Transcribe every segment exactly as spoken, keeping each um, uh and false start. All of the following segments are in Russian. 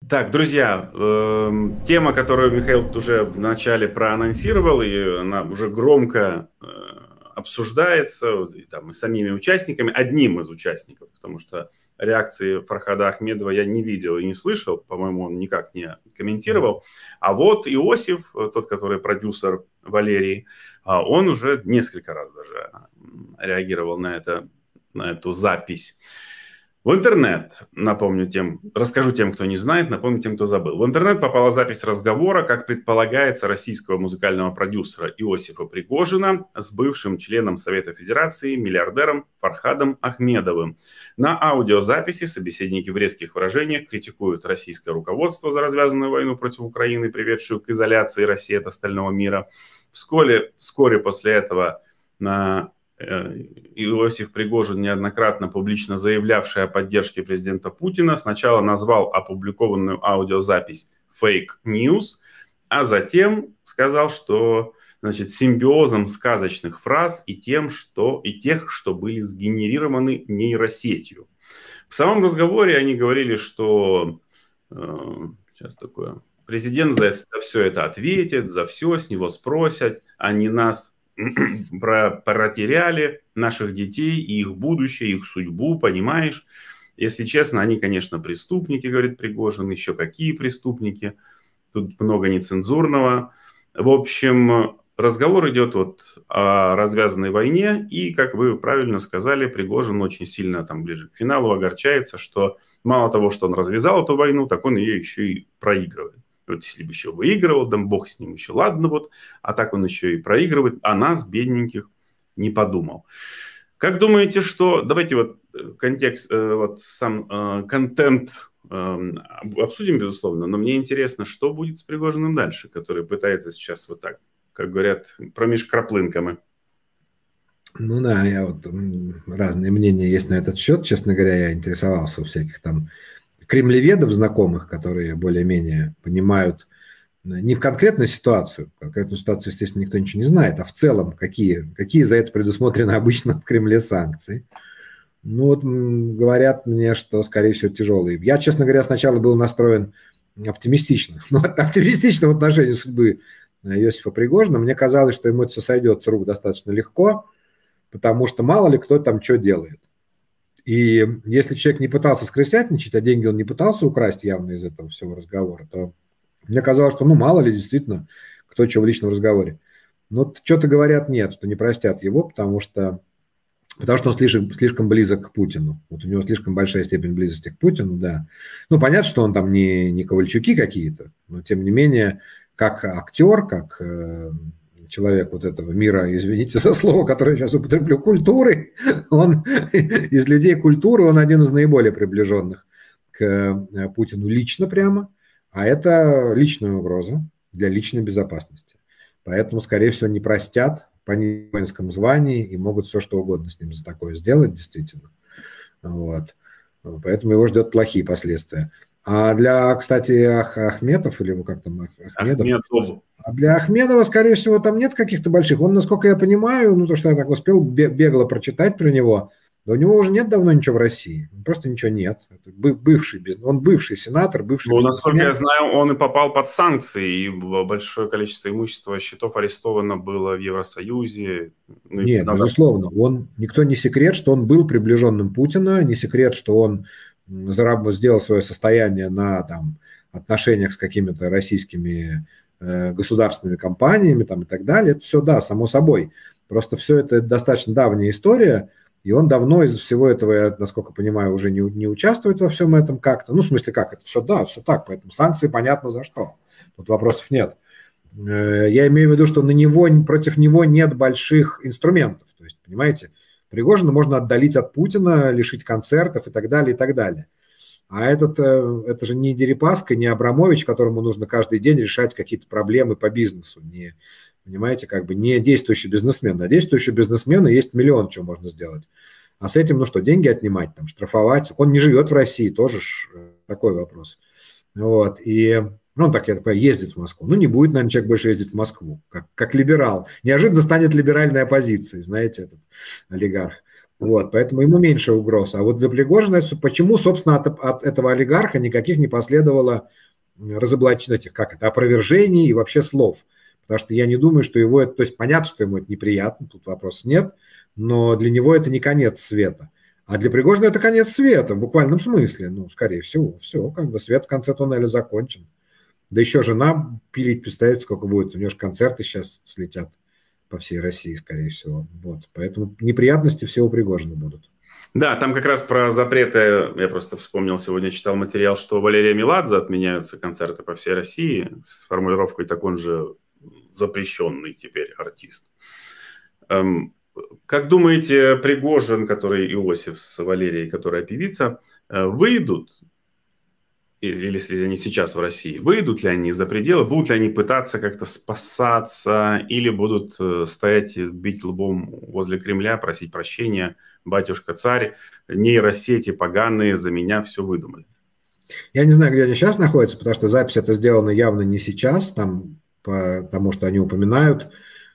Так, друзья, э, тема, которую Михаил уже вначале проанонсировал, и она уже громко э, обсуждается и, там, и самими участниками, одним из участников, потому что реакции Фархада Ахмедова я не видел и не слышал, по-моему, он никак не комментировал. А вот Иосиф, тот, который продюсер Валерии, он уже несколько раз даже реагировал на, это, на эту запись. В интернет, напомню тем, расскажу тем, кто не знает, напомню тем, кто забыл. В интернет попала запись разговора, как предполагается, российского музыкального продюсера Иосифа Пригожина с бывшим членом Совета Федерации, миллиардером Фархадом Ахмедовым. На аудиозаписи собеседники в резких выражениях критикуют российское руководство за развязанную войну против Украины, приведшую к изоляции России от остального мира. Вскоре, вскоре после этого на Иосиф Пригожин, неоднократно публично заявлявший о поддержке президента Путина, сначала назвал опубликованную аудиозапись «фейк ньюс», а затем сказал, что, значит, симбиозом сказочных фраз и, тем, что, и тех, что были сгенерированы нейросетью. В самом разговоре они говорили, что э, сейчас такое, президент за, за все это ответит, за все с него спросят, а не нас про, протеряли наших детей и их будущее, их судьбу, понимаешь? Если честно, они, конечно, преступники, говорит Пригожин, еще какие преступники. Тут много нецензурного. В общем, разговор идет вот о развязанной войне, и, как вы правильно сказали, Пригожин очень сильно там ближе к финалу огорчается, что мало того, что он развязал эту войну, так он ее еще и проигрывает. Вот если бы еще выигрывал, да бог с ним еще, ладно вот, а так он еще и проигрывает, а нас, бедненьких, не подумал. Как думаете, что... Давайте вот контекст, вот сам э, контент э, обсудим, безусловно, но мне интересно, что будет с Пригожиным дальше, который пытается сейчас вот так, как говорят, промеж краплынками. Ну да, я вот разные мнения есть на этот счет, честно говоря, я интересовался у всяких там кремлеведов знакомых, которые более-менее понимают не в конкретную ситуацию, в конкретную ситуацию, естественно, никто ничего не знает, а в целом, какие, какие за это предусмотрены обычно в Кремле санкции. Ну вот говорят мне, что, скорее всего, тяжелые. Я, честно говоря, сначала был настроен оптимистично, но оптимистично в отношении судьбы Иосифа Пригожина. Мне казалось, что ему это все сойдет с рук достаточно легко, потому что мало ли кто там что делает. И если человек не пытался скрестятничать, а деньги он не пытался украсть явно из этого всего разговора, то мне казалось, что ну мало ли действительно кто чего в личном разговоре. Но что-то говорят нет, что не простят его, потому что, потому что он слишком, слишком близок к Путину. Вот у него слишком большая степень близости к Путину, да. Ну, понятно, что он там не, не Ковальчуки какие-то, но тем не менее, как актер, как... человек вот этого мира, извините за слово, которое я сейчас употреблю, культуры, он из людей культуры, он один из наиболее приближенных к Путину лично прямо, а это личная угроза для личной безопасности. Поэтому, скорее всего, не простят по воинскому званию и могут все, что угодно с ним за такое сделать, действительно. Вот. Поэтому его ждет плохие последствия. А для, кстати, Ах, Ахметов, или как там, Ахмедов, Ахмедов. А для Ахмедова, скорее всего, там нет каких-то больших. Он, насколько я понимаю, ну, то, что я так успел бегло прочитать про него, да у него уже нет давно ничего в России. Просто ничего нет. Это бывший, он бывший сенатор, бывший ну, насколько я знаю, он и попал под санкции, и большое количество имущества, счетов арестовано было в Евросоюзе. Ну, нет, назад... безусловно. Он, никто не секрет, что он был приближенным Путина, не секрет, что он сделал свое состояние на там, отношениях с какими-то российскими э, государственными компаниями там, и так далее. Это все, да, само собой. Просто все это достаточно давняя история, и он давно из всего этого, я, насколько понимаю, уже не, не участвует во всем этом как-то. Ну, в смысле, как? Это все, да, все так, поэтому санкции понятно за что. Тут вопросов нет. Э, я имею в виду, что на него, против него нет больших инструментов. То есть, понимаете, Пригожина можно отдалить от Путина, лишить концертов и так далее, и так далее. А этот, это же не Дерипаска, не Абрамович, которому нужно каждый день решать какие-то проблемы по бизнесу. Не, понимаете, как бы не действующий бизнесмен. А действующий бизнесмен есть миллион чего можно сделать. А с этим, ну что, деньги отнимать, там, штрафовать. Он не живет в России, тоже ж такой вопрос. Вот, и... Ну, он так, я такой, ездит в Москву. Ну, не будет, наверное, человек больше ездить в Москву, как, как либерал. Неожиданно станет либеральной оппозицией, знаете, этот олигарх. Вот, поэтому ему меньше угроз. А вот для Пригожина, почему, собственно, от, от этого олигарха никаких не последовало разоблачений, этих, как это, опровержений и вообще слов. Потому что я не думаю, что его это... То есть понятно, что ему это неприятно, тут вопросов нет, но для него это не конец света. А для Пригожина это конец света, в буквальном смысле. Ну, скорее всего, все, как бы свет в конце туннеля закончен. Да еще жена пилить, представляете, сколько будет. У нее же концерты сейчас слетят по всей России, скорее всего. Вот. Поэтому неприятности все у Пригожина будут. Да, там как раз про запреты, я просто вспомнил, сегодня читал материал, что у Валерия Меладзе отменяются концерты по всей России с формулировкой «так он же запрещенный теперь артист». Эм, как думаете, Пригожин, который Иосиф с Валерией, которая певица, выйдут, или если они сейчас в России, выйдут ли они за пределы, будут ли они пытаться как-то спасаться, или будут стоять и бить лбом возле Кремля, просить прощения, батюшка-царь, нейросети поганые за меня все выдумали? Я не знаю, где они сейчас находятся, потому что запись это сделана явно не сейчас, там, потому что они упоминают.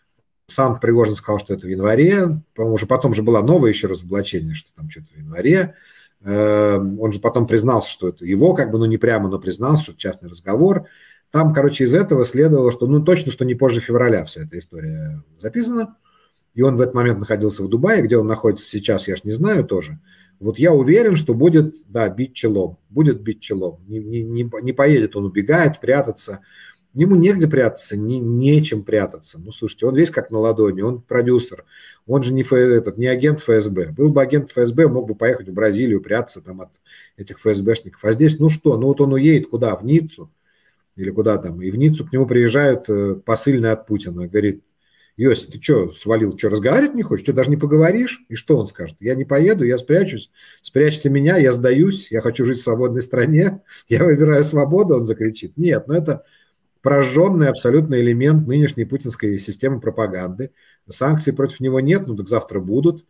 Сам Пригожин сказал, что это в январе, по-моему, уже потом же было новое еще разоблачение, что там что-то в январе. Он же потом признался, что это его, как бы, ну не прямо, но признался, что это частный разговор. Там, короче, из этого следовало, что, ну точно, что не позже февраля вся эта история записана. И он в этот момент находился в Дубае, где он находится сейчас, я ж не знаю тоже. Вот я уверен, что будет, да, бить челом, будет бить челом. Не, не, не, не поедет он убегать, прятаться. Ему негде прятаться, не, нечем прятаться. Ну, слушайте, он весь как на ладони, он продюсер, он же не, ф, этот, не агент эф эс бэ. Был бы агент эф эс бэ, мог бы поехать в Бразилию, прятаться там от этих эф эс бэшников. А здесь, ну что, ну вот он уедет куда? В Ниццу или куда там? И в Ниццу к нему приезжают посыльные от Путина. Говорит: Йоси, ты что, свалил, что, разговаривать не хочешь? Что, даже не поговоришь? И что он скажет? Я не поеду, я спрячусь. Спрячьте меня, я сдаюсь, я хочу жить в свободной стране, я выбираю свободу, он закричит. Нет, ну это... прожженный абсолютно элемент нынешней путинской системы пропаганды. Санкций против него нет, ну так завтра будут.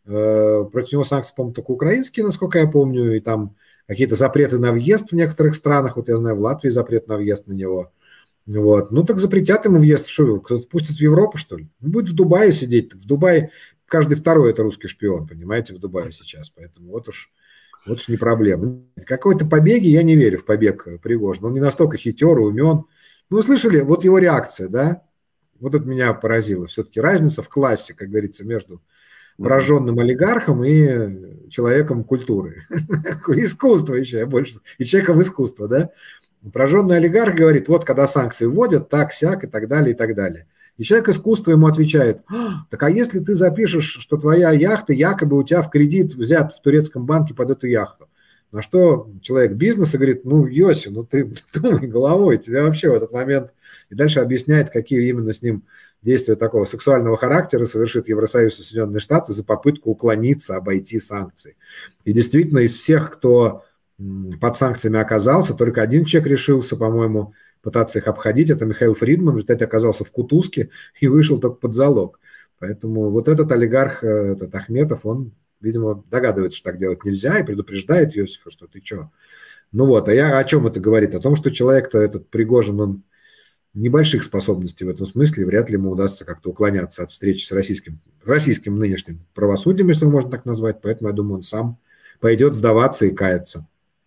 Против него санкции, по-моему, только украинские, насколько я помню, и там какие-то запреты на въезд в некоторых странах. Вот я знаю, в Латвии запрет на въезд на него. Вот. Ну так запретят ему въезд, что кто-то пустит в Европу, что ли? Он будет в Дубае сидеть. В Дубае каждый второй это русский шпион, понимаете, в Дубае сейчас. Поэтому вот уж, вот уж не проблема. Какой-то побеги, я не верю в побег Пригожина. Он не настолько хитер и умен. Ну, вы слышали, вот его реакция, да? Вот это меня поразило. Все-таки разница в классе, как говорится, между прожженным олигархом и человеком культуры. Искусство еще, я больше. И человеком искусства, да? Прожженный олигарх говорит: вот когда санкции вводят, так, сяк и так далее, и так далее. И человек искусства ему отвечает: а, так а если ты запишешь, что твоя яхта якобы у тебя в кредит взят в турецком банке под эту яхту? На что человек бизнеса говорит: ну, Йоси, ну ты думай головой, тебя вообще в этот момент... И дальше объясняет, какие именно с ним действия такого сексуального характера совершит Евросоюз и Соединенные Штаты за попытку уклониться, обойти санкции. И действительно, из всех, кто под санкциями оказался, только один человек решился, по-моему, пытаться их обходить. Это Михаил Фридман, в результате оказался в кутузке и вышел только под залог. Поэтому вот этот олигарх, этот Ахметов, он... видимо, догадывается, что так делать нельзя, и предупреждает Иосифа, что ты что. Ну вот, а я о чем это говорит? О том, что человек-то этот Пригожин, он небольших способностей в этом смысле, вряд ли ему удастся как-то уклоняться от встречи с российским, российским нынешним правосудием, если его можно так назвать, поэтому я думаю, он сам пойдет сдаваться и каяться.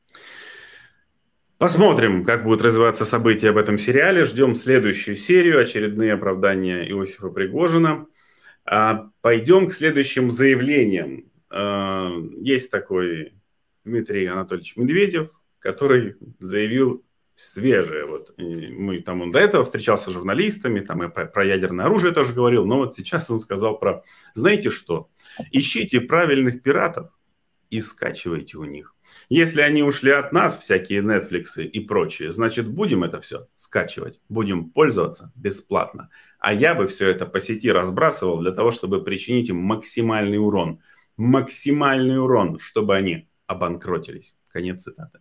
Посмотрим, как будут развиваться события в этом сериале. Ждем следующую серию, очередные оправдания Иосифа Пригожина. Пойдем к следующим заявлениям. Есть такой Дмитрий Анатольевич Медведев, который заявил свежее. Вот. Мы, там он до этого встречался с журналистами, там и про, про ядерное оружие тоже говорил, но вот сейчас он сказал про, знаете что, ищите правильных пиратов и скачивайте у них. Если они ушли от нас, всякие Netflix и прочее, значит, будем это все скачивать, будем пользоваться бесплатно. А я бы все это по сети разбрасывал для того, чтобы причинить им максимальный урон. Максимальный урон, чтобы они обанкротились. Конец цитаты.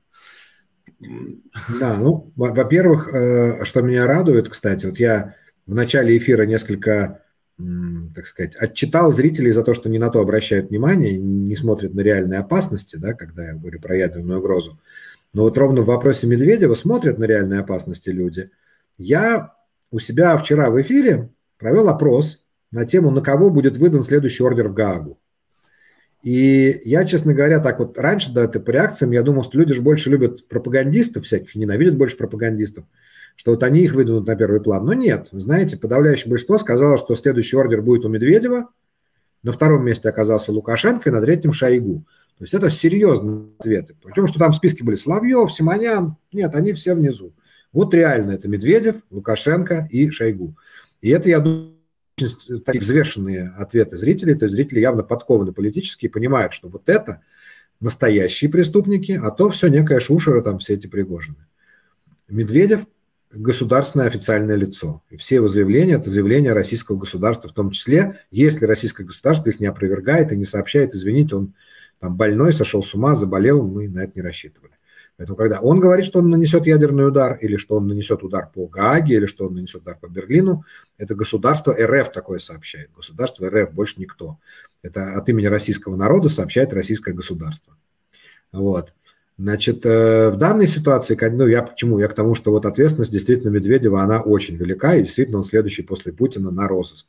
Да, ну, во-первых, что меня радует, кстати, вот я в начале эфира несколько, так сказать, отчитал зрителей за то, что не на то обращают внимание, не смотрят на реальные опасности, да, когда я говорю про ядерную угрозу. Но вот ровно в вопросе Медведева смотрят на реальные опасности люди. Я у себя вчера в эфире провел опрос на тему, на кого будет выдан следующий ордер в Гаагу. И я, честно говоря, так вот раньше, да, это по реакциям, я думал, что люди же больше любят пропагандистов всяких, ненавидят больше пропагандистов, что вот они их выдвинут на первый план. Но нет, вы знаете, подавляющее большинство сказало, что следующий ордер будет у Медведева, на втором месте оказался Лукашенко и на третьем Шойгу. То есть это серьезные ответы. Потому что там в списке были Соловьев, Симонян. Нет, они все внизу. Вот реально это Медведев, Лукашенко и Шойгу. И это, я думаю, очень такие взвешенные ответы зрителей. То есть зрители явно подкованы политически и понимают, что вот это настоящие преступники, а то все некая шушера, там все эти Пригожины. Медведев – государственное официальное лицо. И все его заявления – это заявления российского государства в том числе, если российское государство их не опровергает и не сообщает, извините, он там больной, сошел с ума, заболел, мы на это не рассчитывали. Поэтому, когда он говорит, что он нанесет ядерный удар, или что он нанесет удар по Гааге, или что он нанесет удар по Берлину, это государство РФ такое сообщает. Государство РФ, больше никто. Это от имени российского народа сообщает российское государство. Вот. Значит, в данной ситуации, ну, я почему? Я к тому, что вот ответственность действительно Медведева, она очень велика, и действительно он следующий после Путина на розыск.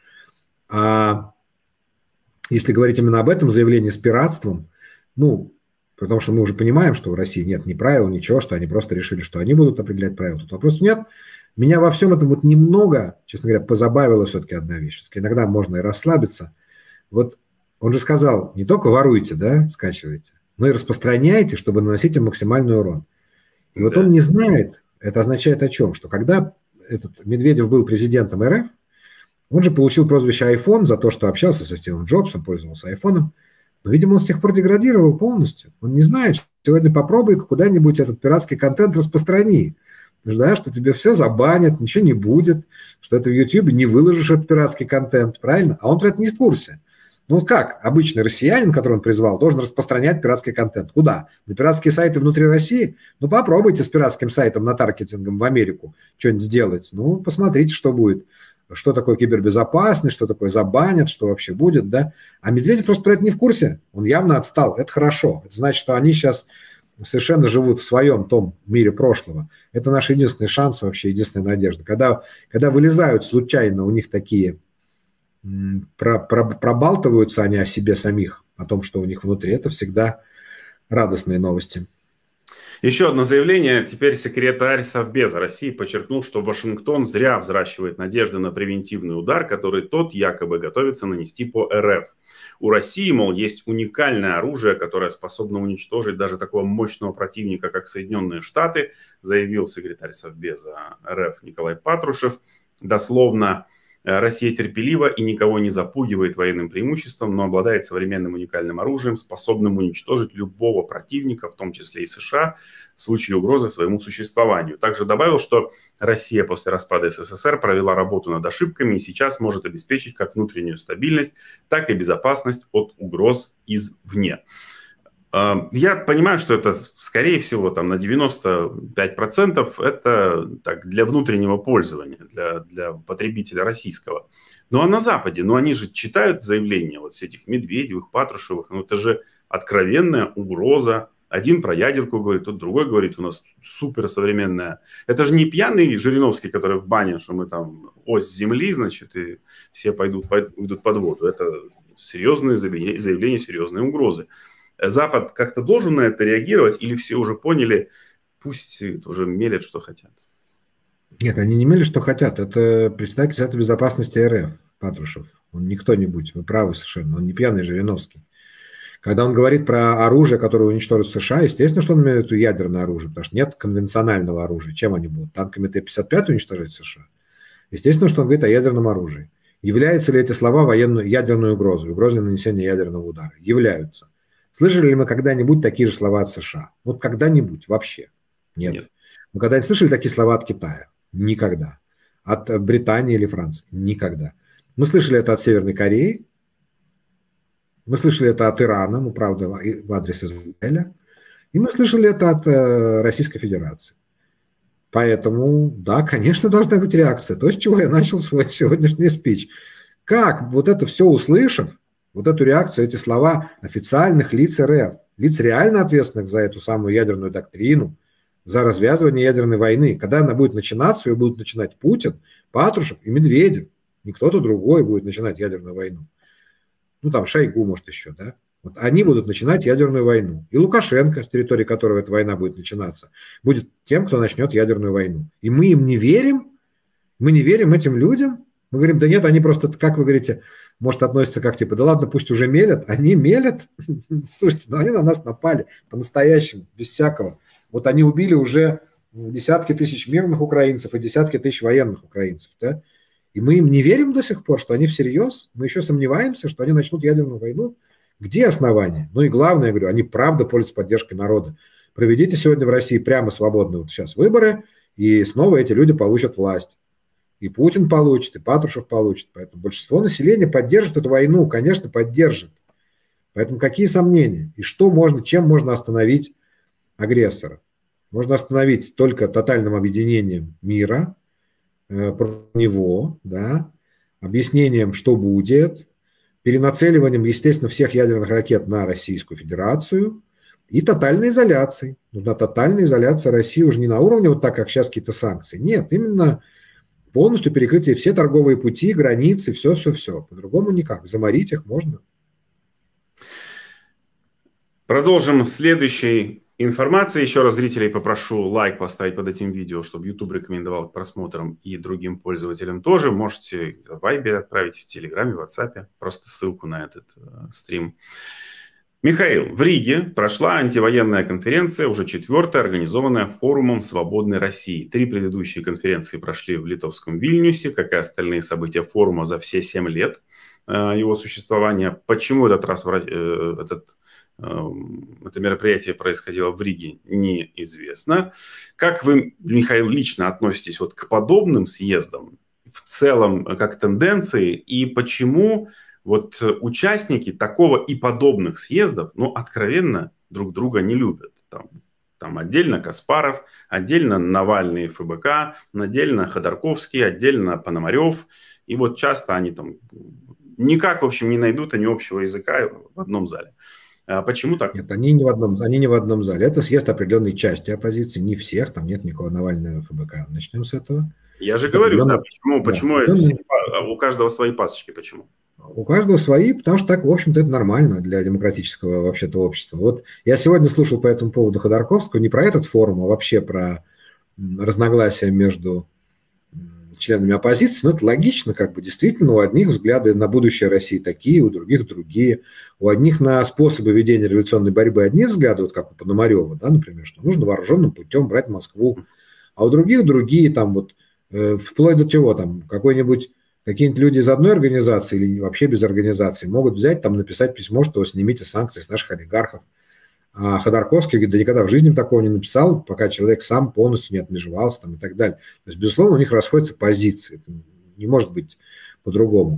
А если говорить именно об этом заявлении с пиратством, ну, потому что мы уже понимаем, что в России нет ни правил, ничего, что они просто решили, что они будут определять правила. Тут вопросов нет. Меня во всем этом вот немного, честно говоря, позабавила все-таки одна вещь. Все-таки иногда можно и расслабиться. Вот он же сказал, не только воруйте, да, скачивайте, но и распространяйте, чтобы наносить им максимальный урон. И вот да. Он не знает, это означает о чем, что когда этот Медведев был президентом РФ, он же получил прозвище iPhone за то, что общался со Стивом Джобсом, пользовался айфоном. Но, видимо, он с тех пор деградировал полностью. Он не знает, что сегодня попробуй куда-нибудь этот пиратский контент распространи. Да, что тебе все забанят, ничего не будет, что ты в Ютьюбе не выложишь этот пиратский контент, правильно? А он про это не в курсе. Ну вот как обычный россиянин, которого он призвал, должен распространять пиратский контент? Куда? На пиратские сайты внутри России? Ну попробуйте с пиратским сайтом на таргетингом в Америку что-нибудь сделать. Ну посмотрите, что будет. Что такое кибербезопасность, что такое забанят, что вообще будет, да. А Медведев просто про это не в курсе. Он явно отстал. Это хорошо. Это значит, что они сейчас совершенно живут в своем том мире прошлого. Это наш единственный шанс, вообще единственная надежда. Когда, когда вылезают случайно у них такие, про, про, пробалтываются они о себе самих, о том, что у них внутри, это всегда радостные новости. Еще одно заявление. Теперь секретарь Совбеза России подчеркнул, что Вашингтон зря взращивает надежды на превентивный удар, который тот якобы готовится нанести по РФ. У России, мол, есть уникальное оружие, которое способно уничтожить даже такого мощного противника, как Соединенные Штаты, заявил секретарь Совбеза РФ Николай Патрушев. Дословно: Россия терпелива и никого не запугивает военным преимуществом, но обладает современным уникальным оружием, способным уничтожить любого противника, в том числе и США, в случае угрозы своему существованию. Также добавил, что Россия после распада СССР провела работу над ошибками и сейчас может обеспечить как внутреннюю стабильность, так и безопасность от угроз извне. Я понимаю, что это, скорее всего, там, на девяносто пять процентов это так, для внутреннего пользования, для, для потребителя российского. Ну а на Западе, ну они же читают заявления вот этих Медведевых, Патрушевых, ну это же откровенная угроза. Один про ядерку говорит, тот другой говорит, у нас суперсовременная. Это же не пьяный Жириновский, который в бане, что мы там ось земли, значит, и все пойдут, пойдут под воду. Это серьезные заявления, заявления, серьезные угрозы. Запад как-то должен на это реагировать, или все уже поняли, пусть уже мерят, что хотят? Нет, они не мерили, что хотят. Это председатель Совета Безопасности РФ, Патрушев. Он не кто-нибудь, вы правы совершенно, он не пьяный Жириновский. Когда он говорит про оружие, которое уничтожит США, естественно, что он имеет в виду ядерное оружие, потому что нет конвенционального оружия. Чем они будут? Танками Т пятьдесят пять уничтожать США? Естественно, что он говорит о ядерном оружии. Являются ли эти слова военной ядерной угрозой, угрозой нанесения ядерного удара? Являются. Слышали ли мы когда-нибудь такие же слова от США? Вот когда-нибудь вообще? Нет. Нет. Мы когда-нибудь слышали такие слова от Китая? Никогда. От Британии или Франции? Никогда. Мы слышали это от Северной Кореи. Мы слышали это от Ирана, ну, правда, в адрес Израиля. И мы слышали это от Российской Федерации. Поэтому, да, конечно, должна быть реакция. То, с чего я начал свой сегодняшний спич. Как, вот это все услышав, вот эту реакцию, эти слова официальных лиц РФ, лиц реально ответственных за эту самую ядерную доктрину, за развязывание ядерной войны, когда она будет начинаться, ее будут начинать Путин, Патрушев и Медведев. Не кто-то другой будет начинать ядерную войну. Ну, там Шойгу, может, еще, да? Вот они будут начинать ядерную войну. И Лукашенко, с территории которого эта война будет начинаться, будет тем, кто начнет ядерную войну. И мы им не верим, мы не верим этим людям. Мы говорим, да нет, они просто, как вы говорите, может относятся как типа, да ладно, пусть уже мелят. Они мелят. Слушайте, ну они на нас напали по-настоящему, без всякого. Вот они убили уже десятки тысяч мирных украинцев и десятки тысяч военных украинцев, да? И мы им не верим до сих пор, что они всерьез, мы еще сомневаемся, что они начнут ядерную войну. Где основания? Ну и главное, я говорю, они правда пользуются поддержкой народа. Проведите сегодня в России прямо свободные вот сейчас выборы, и снова эти люди получат власть. И Путин получит, и Патрушев получит. Поэтому большинство населения поддержит эту войну, конечно, поддержит. Поэтому какие сомнения? И что можно, чем можно остановить агрессора? Можно остановить только тотальным объединением мира э, против него, да, объяснением, что будет, перенацеливанием, естественно, всех ядерных ракет на Российскую Федерацию и тотальной изоляцией. Нужна тотальная изоляция России уже не на уровне вот так, как сейчас какие-то санкции. Нет, именно полностью перекрытие все торговые пути, границы, все-все-все. По-другому никак. Заморить их можно. Продолжим следующей информацией. Еще раз зрителей попрошу лайк поставить под этим видео, чтобы YouTube рекомендовал к просмотрам и другим пользователям тоже. Можете в Viber отправить, в Телеграме, в WhatsApp. Просто ссылку на этот э, стрим. Михаил, в Риге прошла антивоенная конференция, уже четвертая, организованная форумом «Свободной России». Три предыдущие конференции прошли в литовском Вильнюсе, как и остальные события форума за все семь лет э, его существования. Почему этот раз э, этот, э, это мероприятие происходило в Риге, неизвестно. Как вы, Михаил, лично относитесь вот к подобным съездам в целом как тенденции, и почему вот участники такого и подобных съездов, ну, откровенно друг друга не любят? Там, там отдельно Каспаров, отдельно Навальный, ФБК, отдельно Ходорковский, отдельно Пономарев. И вот часто они там никак, в общем, не найдут они общего языка в одном зале. А почему так? Нет, они не в одном, они не в одном зале. Это съезд определенной части оппозиции, не всех, там нет никакого Навального, ФБК. Начнем с этого. Я же это говорю, да, почему, да, почему все, у каждого свои пасочки, почему? У каждого свои, потому что так, в общем-то, это нормально для демократического вообще-то общества. Вот я сегодня слушал по этому поводу Ходорковского, не про этот форум, а вообще про разногласия между членами оппозиции. Но это логично, как бы действительно у одних взгляды на будущее России такие, у других другие. У одних на способы ведения революционной борьбы одни взгляды, вот как у Пономарева, да, например, что нужно вооруженным путем брать Москву, а у других другие, там вот, э, вплоть до чего, там, какой-нибудь какие-нибудь люди из одной организации или вообще без организации могут взять, там, написать письмо, что снимите санкции с наших олигархов. А Ходорковский говорит, да никогда в жизни такого не написал, пока человек сам полностью не отмежевался там, и так далее. То есть, безусловно, у них расходятся позиции. Это не может быть по-другому.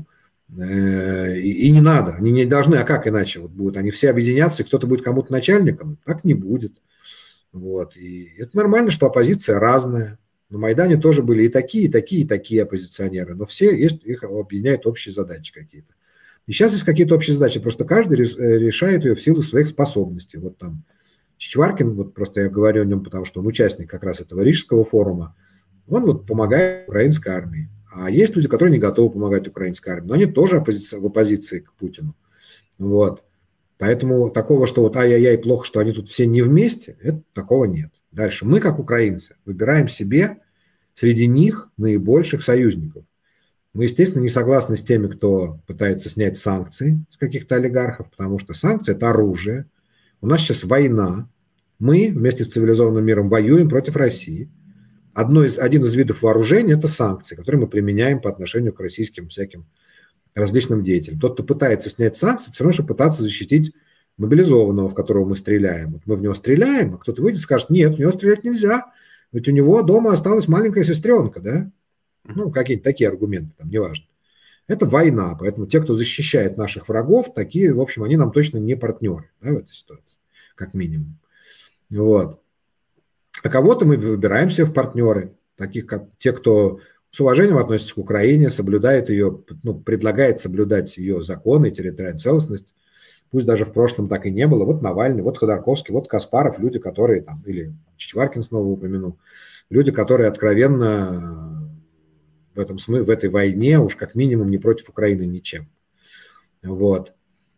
И не надо, они не должны, а как иначе вот будут? Они все объединятся, и кто-то будет кому-то начальником? Так не будет. Вот. И это нормально, что оппозиция разная. На Майдане тоже были и такие, и такие, и такие оппозиционеры, но все есть, их объединяют общие задачи какие-то. И сейчас есть какие-то общие задачи, просто каждый решает ее в силу своих способностей. Вот там Чичваркин, вот просто я говорю о нем, потому что он участник как раз этого Рижского форума, он вот помогает украинской армии. А есть люди, которые не готовы помогать украинской армии, но они тоже оппози- в оппозиции к Путину. Вот. Поэтому такого, что вот ай-яй-яй, плохо, что они тут все не вместе, это, такого нет. Дальше. Мы, как украинцы, выбираем себе среди них наибольших союзников. Мы, естественно, не согласны с теми, кто пытается снять санкции с каких-то олигархов, потому что санкции – это оружие. У нас сейчас война. Мы вместе с цивилизованным миром воюем против России. Одно из, один из видов вооружения – это санкции, которые мы применяем по отношению к российским всяким различным деятелям. Тот, кто пытается снять санкции, все равно, что пытаться защитить мобилизованного, в которого мы стреляем. Вот мы в него стреляем, а кто-то выйдет и скажет, нет, в него стрелять нельзя, ведь у него дома осталась маленькая сестренка, да? Ну, какие-то такие аргументы, там, неважно. Это война, поэтому те, кто защищает наших врагов, такие, в общем, они нам точно не партнеры, да, в этой ситуации, как минимум. Вот. А кого-то мы выбираем себе в партнеры, таких как те, кто с уважением относится к Украине, соблюдает ее, ну, предлагает соблюдать ее законы, территориальную целостность. Пусть даже в прошлом так и не было. Вот Навальный, вот Ходорковский, вот Каспаров, люди, которые там, или Чичваркин снова упомянул, люди, которые откровенно в этом смысле, в этой войне уж как минимум не против Украины ничем. Вот.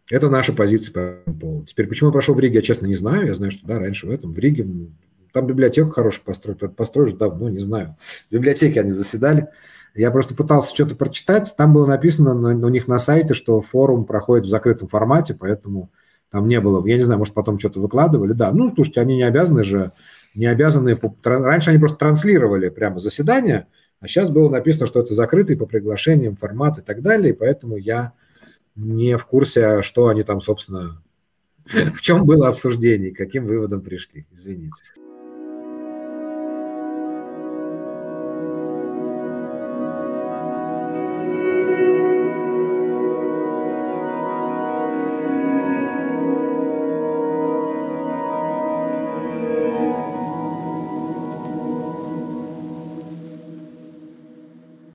Это наша позиция по этому поводу. Теперь, почему я прошел в Риге, я честно не знаю. Я знаю, что да, раньше в этом, в Риге, там библиотеку хорошую построили, построили давно, не знаю. В библиотеке они заседали. Я просто пытался что-то прочитать. Там было написано на, у них на сайте, что форум проходит в закрытом формате, поэтому там не было, я не знаю, может, потом что-то выкладывали. Да, ну, слушайте, они не обязаны же, не обязаны, раньше они просто транслировали прямо заседание, а сейчас было написано, что это закрытый по приглашениям формат и так далее, и поэтому я не в курсе, что они там, собственно, в чем было обсуждение, к каким выводам пришли. Извините.